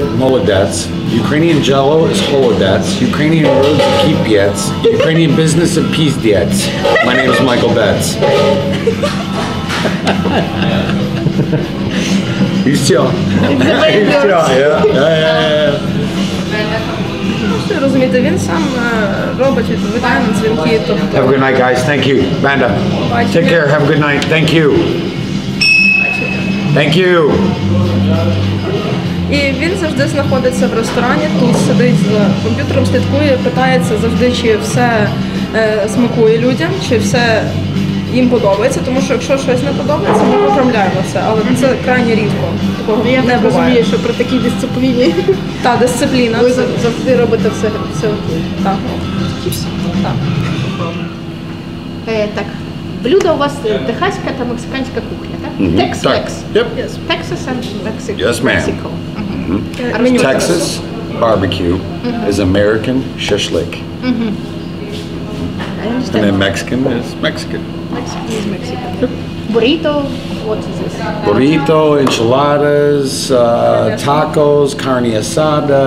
Molodets. Ukrainian Jello is Holodets. Ukrainian roads are Kipiets. Ukrainian business is Pizdiets. My name is Michael Betts. He's chill. He's chill, yeah. Розумієте, він сам робить, відповідає на дзвінки. Have a good night, guys. Thank you. Vanda, take care. Have a good night. Thank you. Thank you. І він завжди знаходиться в ресторані, тут сидить за комп'ютером, слідкує, питається завжди, чи все смакує людям, чи все їм подобається, тому що якщо щось не подобається, ми поправляємо все, але це крайне рідко. Такого Я не так буває. розумію, що при такій дисципліні Та дисципліна. ви завжди робите все окей. Так. Так. Так, блюдо у вас техаська та мексиканська кухня, так? Tex-Mex. Yep. Texas and Mexico. Yes, ma'am. Mexico. Меню Texas barbecue is American shashlik. I And understand. then Mexican is Mexican. Mexican is Mexican. Burrito, what is this? Burrito, enchiladas, tacos, carne asada.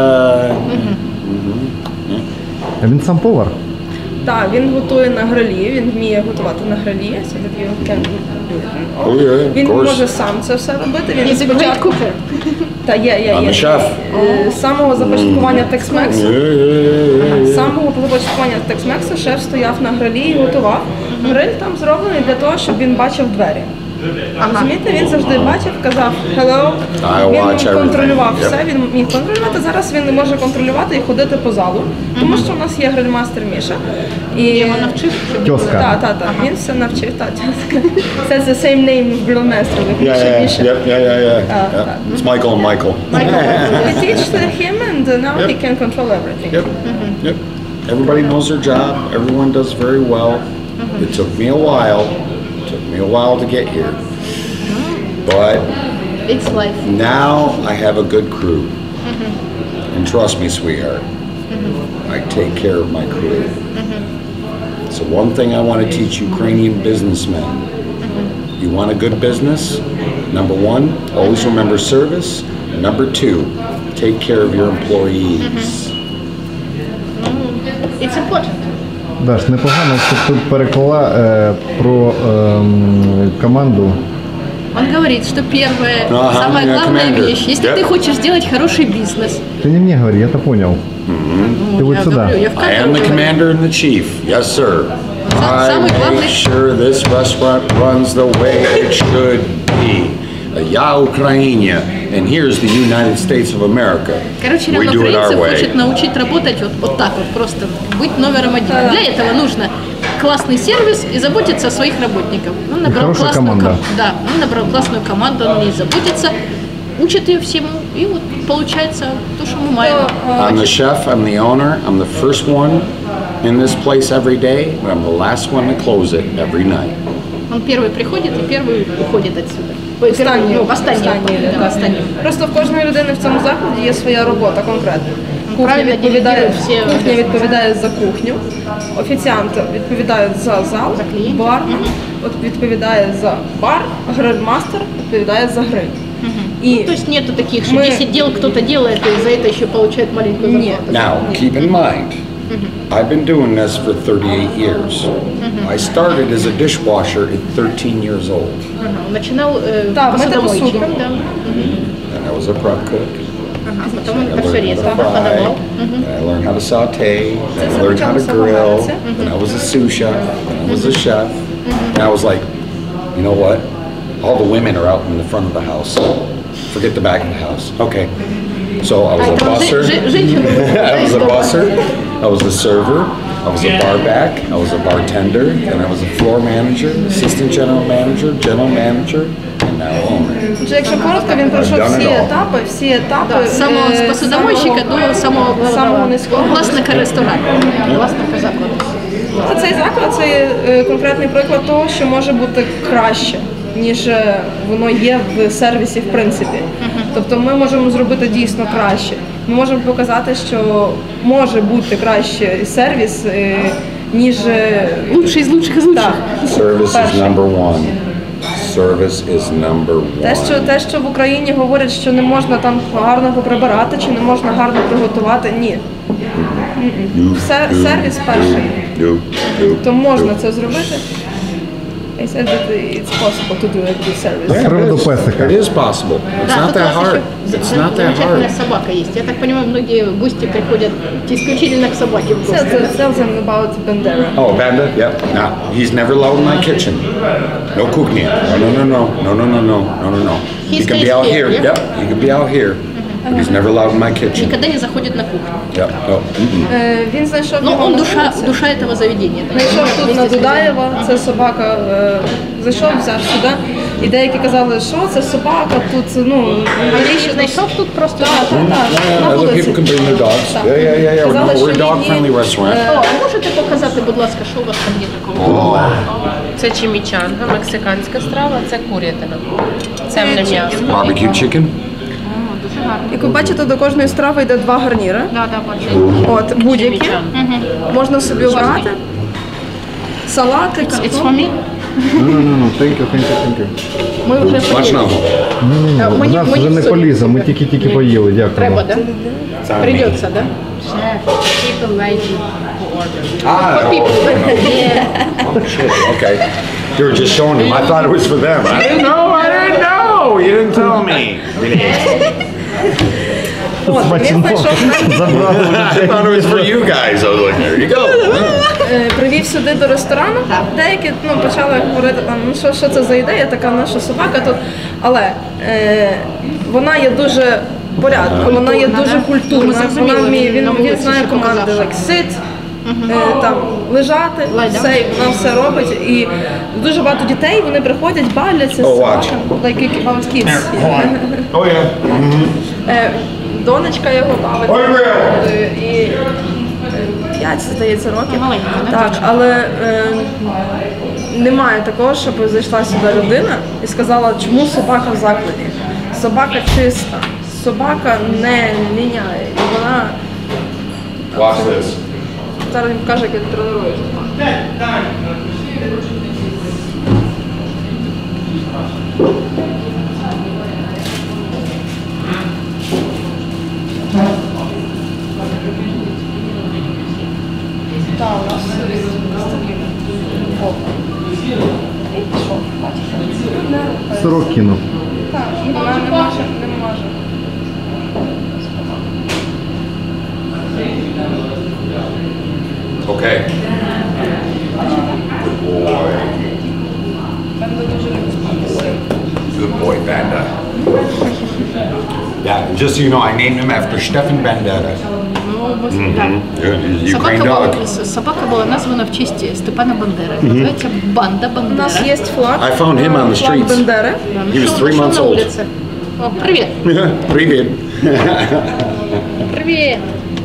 А він сам повар? Так, він готує на грилі, він вміє готувати на грилі. Oh, yeah, Він of course. може сам це все робити. Він He's a great спочатку cooker. Та є. I'm a chef. З самого започаткування Tex-Mex, Yeah. з самого започаткування Tex-Mex шеф стояв на грилі і готував. Гриль там зроблений для того, щоб він бачив двері. Розумієте, він завжди бачив, казав hello, I він watch everything. контролював Yep. все, він міг контролювати. Зараз він не може контролювати і ходити по залу, тому що у нас є грильмастер Міша. І Його навчив? Тьоска. Так, він все навчив, тьоска. That's the same name of grillmaster, like Міша. Yeah. It's Michael and Michael. We teach him and now he can control everything. Yep. Everybody knows their job. Everyone does very well. It took me a while. To get here. But It's life. now I have a good crew. And trust me, sweetheart, I take care of my crew. So one thing I want to teach Ukrainian businessmen. You want a good business? Number one, always remember service. Number two, take care of your employees. It's important. Даш, непогано, що тут переклала про команду. Он говорит, что первое, Ага, самая я главная командир. вещь, если Yep. ты хочешь сделать хороший бизнес, Ты не мне говори, я-то понял. Ты вот я сюда. говорю, я в I am камеру the говорю. commander and the chief. Yes, sir. I Самый make главный- sure this restaurant runs the way it should be. Я Украине, and here's the United States of America. Короче, We он do it our украинцев way. хочет научить работать вот так вот, просто быть номером один. Для этого нужно классный сервис и заботиться о своих работниках. Он набрал хорошая классную команда. Да, он набрал классную команду, он о ней заботится, учит ее всему, и вот получается то, что мы маем. I'm the chef, I'm the owner, I'm the first one in this place every day, but I'm the last one to close it every night. Он первый приходит и первый уходит отсюда. Останній. Останній. Просто в кожної людини в цьому закладі є своя робота конкретна. Кухня Правильно відповідає, делегируют все кухня відповідає за кухню, офіціанти відповідають за зал, За клієнтів. бар от відповідає за бар, грильмастер відповідає за гриль. І То есть нету таких, что Мы- 10 дел кто-то делает и за это еще получает маленькую Нет. зарплату. Now, keep in mind, I've been doing this for 38 years. I started as a dishwasher at 13 years old, Он начинал Да, мы посудомойщиком, посуду. да. and I was a prep cook. Потом он I это все learned how резал, to fry, подавал. and I learned how to saute, and I learned how to grill, and I was a sous chef, and I was a chef, and I was like, you know what? All the women are out in the front of the house. Forget the back of the house. Okay. So I was a busser. I was a busser. I was a server. I was a bar back. I was a bartender. And I was a floor manager, assistant general manager, and now owner. Отже, якщо коротко, він пройшов всі етапи Да, с самого с посудомойщика до самого главного низького. власника ресторану. Власника закладу. Цей заклад це конкретний приклад того, що може бути краще, ніж воно є в сервісі в принципі. Тобто ми можемо зробити дійсно краще. Ми можемо показати, що може бути краще сервіс, ніж Лучший из лучших из лучших. Так. Service is Перше. number one. service is number one. Те, що в Україні говорять, що не можна там гарно поприбирати, чи не можна гарно приготувати, ні. Сервіс перший. То можна це зробити. I said that it's possible to do a good service. Yeah, Приводу it is. песика. It is possible. It's not тут у that вас hard. еще It's not that замечательная hard. собака есть. Я так понимаю, многие гости приходят исключительно к собаке в гости. Tell them about Bandera. Oh, Banda? Yep. Nah, he's never allowed in my kitchen. No cooking. No. He He can stays be out here, here. yeah? Yep. He can be out here. But he's never allowed in my kitchen. Никогда не заходит на кухню. Yep. No. Mm-mm. Він знайшов Но його он на душа, вулиці. душа этого заведения. Знайшов тут на Дудаєва, це собака, зайшов, взяв сюди, і деякі казали, що це собака, тут, ну, навіщо Знайшов тут просто. Yeah, на other вулиці. people can bring their dogs. Так. Yeah. Казали, No, що we're a dog-friendly її, restaurant. О, можете показати, будь ласка, що у вас там є такого? Це чимічанга, мексиканська страва, це курятина. Темне м'ясо. Barbecue chicken. Дуже гарно. Як ви бачите, до кожної страви йде 2 гарніри. Да, бачу. От, будь-які. Чимічанга. Можна собі обрати. Салатик. It's for me. Ну, thank you. Ми вже Смачного. поїли. У нас вже не поліза, ми тільки поїли, дякую. Треба, да? Sorry. Придется, да? People waiting for order. Ah, oh, shit. Okay. You were just showing them. I thought it was for them. I didn't know. You didn't tell me. От, він знайшов, Забрали I thought it was for you guys. I was like, there you go. привів сюди до ресторану. Деякі почали говорити, там, ну що це за ідея, така наша собака тут. Але вона є дуже порядку, вона є дуже культурна. Вона вміє, він знає команди like sit, там лежати, все, і вона все робить. І дуже багато дітей, вони приходять, бавляться з Oh, watch. собаками, like about kids. Oh, yeah. Донечка його бавить. Ой, Грил! І 5, здається, років. Маленька, да, Так, але немає такого, щоб зайшла сюди людина і сказала, чому собака в закладі. Собака чиста, собака не ліняє. І вона Watch this. зараз їм каже, як тренує собаку. Так, у нас такий бок. І пішов, бачите. Сирок кинув. Так, і вона не може. Okay. Good boy. Good boy, Banda. Yeah, and just so you know, I named him after Stefan Bandera. He's a Ukraine dog. Собака була названа в честь Степана Бандери. Називається Банда У Бандера. нас є флаг. I found him on the Флаг streets. Бандери. He was 3 Нашел months на old. улице. О, привет. Привет. Привет.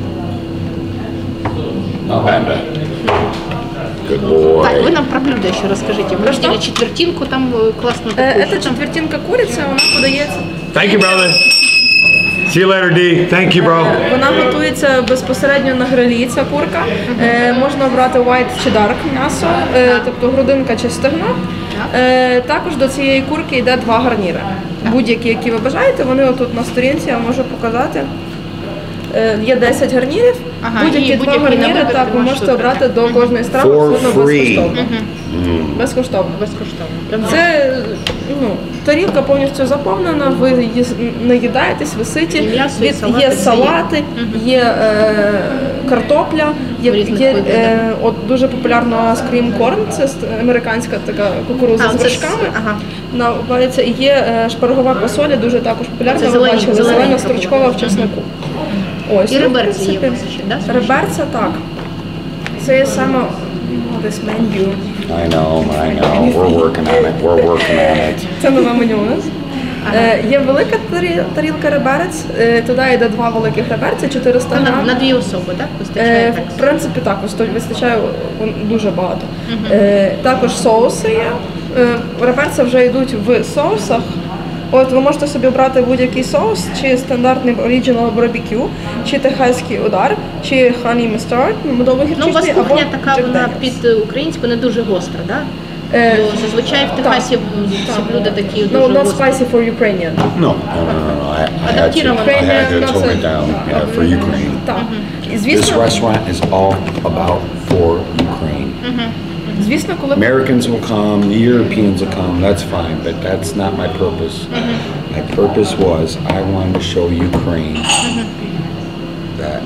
Oh, Banda. Good boy. Так, вы нам про блюдо еще расскажите. Мы видели четвертинку, там классно. Це четвертинка куриці, вона подається. Thank you, brother. See you later, D. Thank you, bro. Вона готується безпосередньо на грилі, ця курка. Можна обрати white чи dark м'ясо, тобто грудинка чи стегно. Також до цієї курки йде 2 гарніри. Будь-які, які ви бажаєте, вони отут на сторінці, я можу показати. Є 10 гарнірів, Ага, будь-які і 2 будь-який гарніри, на вибір так, ви можете можете обрати обрати. до кожної страви For абсолютно free. безкоштовно. Безкоштовно. Безкоштовно. Це тарілка повністю заповнена, ви наїдаєтесь, ви ситі. І м'ясо, і салати Є це салати, є картопля, В різних є видах, от дуже популярна скрім-корн, це американська така кукурудза з це вершками. ага. Навається. І є шпаргова квасоля, дуже також популярна, Це ви зелененька, бачили, зелененька зелена стручкова в чеснику. Ось, І ну, в реберці є у принципі, вас ще, да? Реберця, так. Це є саме this menu. I know. We're working on it. Це нове меню у нас. Є велика тарілка реберець, туди йде 2 великих реберця, 400 грам. На 2 особи, так? Вистачає так? В принципі, так, вистачає дуже багато. Також соуси є. Реберця вже йдуть в соусах. От ви можете собі обрати будь-який соус, чи стандартний Original Barbecue, чи техаський удар, чи Honey Mustard, медовий Ну, у вас гірчичний, кухня або така, Jack вона Daniels. під українську не дуже гостра, да? Ну, зазвичай в Техасі ці блюда такі No, дуже not гострі. spicy for Ukrainian. No. I had to Ukrainian, tone it not down for Ukraine. Так. І This звісно, restaurant is all about for Ukraine. звісно, коли Americans will come, the Europeans will come, that's fine, but that's not my purpose. My purpose was I wanted to show Ukraine that.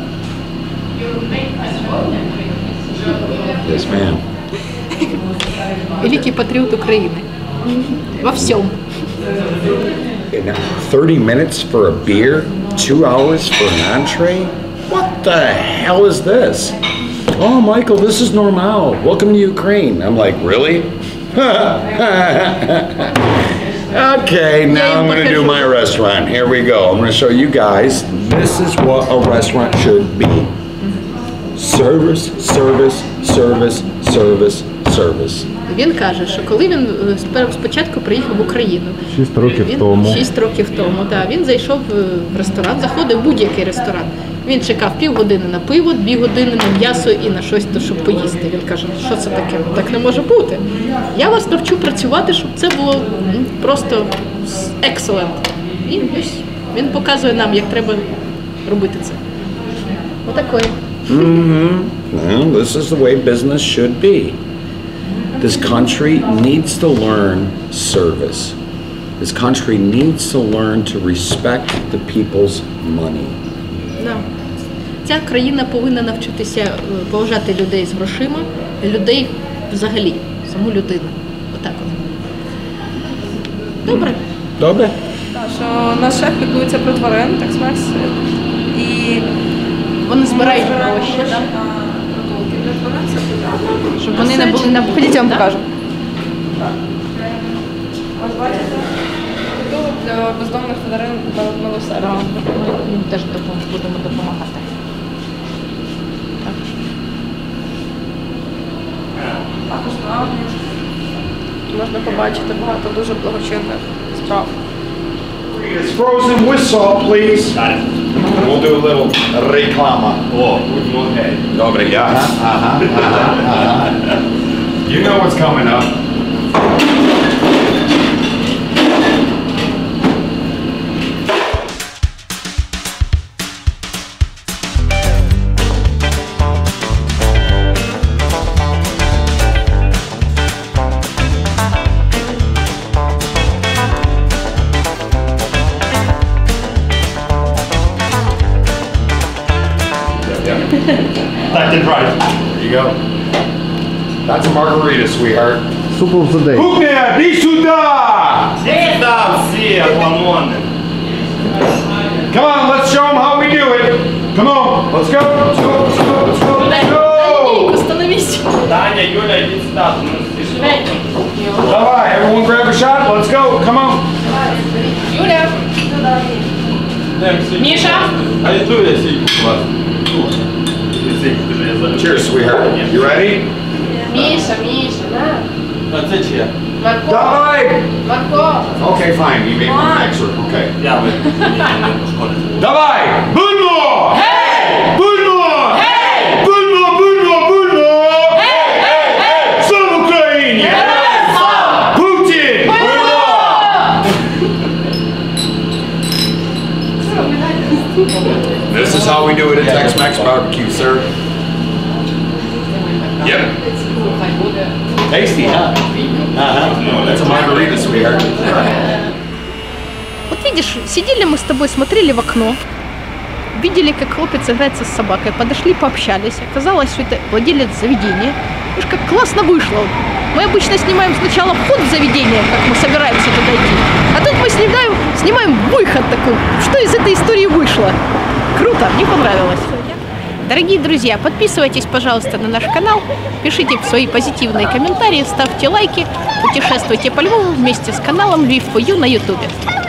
Yes, ma'am. Великий патріот України. Во всьому. And 30 minutes for a beer, 2 hours for an entree? What the hell is this? Oh, Michael, this is normal. Welcome to Ukraine. I'm like, really? Okay, now I'm going to do my restaurant. Here we go. I'm going to show you guys. This is what a restaurant should be. Service, service, service, service, service. Він каже, що коли він спочатку приїхав в Україну, 6 років тому. 6 років тому, да, він зайшов в ресторан, заходив в будь-який ресторан. Він чекав півгодини на пиво, 2 години на м'ясо і на щось, щоб поїсти. Він каже, що це таке? Так не може бути. Я вас навчу працювати, щоб це було просто excellent. І ось він показує нам, як треба робити це. Отакої. Well, this is the way business should be. This country needs to learn service. This country needs to learn to respect the people's money. Да. Ця країна повинна навчитися поважати людей з грошима, людей взагалі, саму людину. Отак от. Добре. Добре? Так, що наш шеф піклується про тварин, Tex-Mex, і Вони збирають гроші, да? Щоб вони не були на Ходіть, я вам да? покажу. Ось бачите, притулок для бездомних тварин милосердя. Ми їм теж будемо допомагати. Також на Авні можна побачити багато дуже благочинних справ. It's frozen with salt, please. We'll do a little reklama. О, будь ноги. Добре, я. You know what's coming up. Так, and right. There you go. That's a margarita, sweetheart. Soup of the day. Кухня, иди сюда! Сюда всі, охламони. Come on, let's show them how we do it. Come on, let's go, let's go, let's go, let's go, let's go. Остановись. Таня, Юля, йди сюди. Ти що? Давай, everyone grab a shot, let's go, come on. Юля! Міша? А я тут, я сидю у вас. Cheers, sweetheart. You ready? Міша, Міша, на. А це чия? Марко, Давай! Марко. Okay, fine, you made one extra, okay. Я ви не пошкодите. Давай! Будьмо! Hey! Будьмо! Hey! Будьмо, будьмо, будьмо! Hey! Hey! Hey! Слава Україні! Путін! This is how we do it at Tex-Mex barbecue, sir. Yep. Tasty, huh? Uh-huh. That's a margarita, sweetheart. Вот видишь, сидели мы с тобой, смотрели в окно, видели, как хлопец играется с собакой, подошли, пообщались. Оказалось, что это владелец заведения. Видишь, как классно вышло. Мы обычно снимаем сначала вход в заведение, как мы собираемся туда идти. А тут мы снимаем выход такой. Что из этой истории вышло? Круто, мне понравилось. Дорогие друзья, подписывайтесь, пожалуйста, на наш канал, пишите свои позитивные комментарии, ставьте лайки, путешествуйте по Львову вместе с каналом Lviv4U на YouTube.